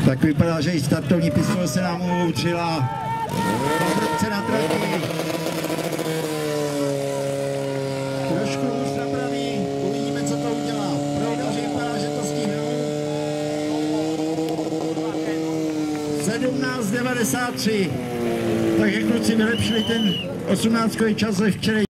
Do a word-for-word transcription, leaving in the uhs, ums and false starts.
Tak vypadá, že i startovní pistole se nám uloutřila. Patrovce na trati. Trošku hůř napraví, uvidíme, co to udělá. Proudaři vypadá, že to stihnou. sedmnáct devadesát tři. Takže kluci vylepšili ten osmnáctkový čas ze včera.